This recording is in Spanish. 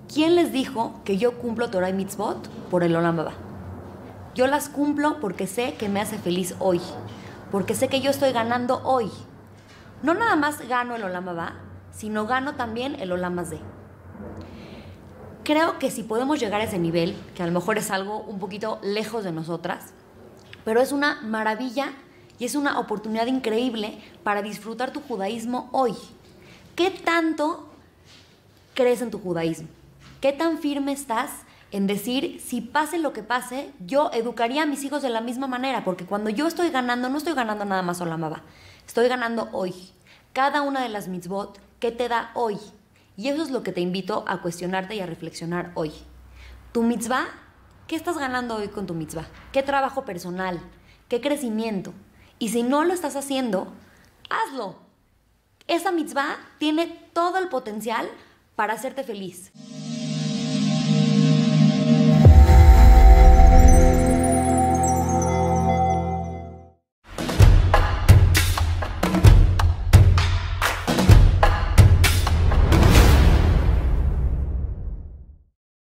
¿Quién les dijo que yo cumplo Torah y Mitzvot por el Olam Haba? Yo las cumplo porque sé que me hace feliz hoy, porque sé que yo estoy ganando hoy. No nada más gano el Olam Haba, sino gano también el Olam Hazé. Creo que si podemos llegar a ese nivel, que a lo mejor es algo un poquito lejos de nosotras, pero es una maravilla y es una oportunidad increíble para disfrutar tu judaísmo hoy. ¿Qué tanto crees en tu judaísmo? ¿Qué tan firme estás en decir, si pase lo que pase, yo educaría a mis hijos de la misma manera? Porque cuando yo estoy ganando, no estoy ganando nada más Olam Haba, estoy ganando hoy. Cada una de las mitzvot, ¿qué te da hoy? Y eso es lo que te invito a cuestionarte y a reflexionar hoy. Tu mitzvah, ¿qué estás ganando hoy con tu mitzvah? ¿Qué trabajo personal? ¿Qué crecimiento? Y si no lo estás haciendo, hazlo. Esa mitzvah tiene todo el potencial para hacerte feliz.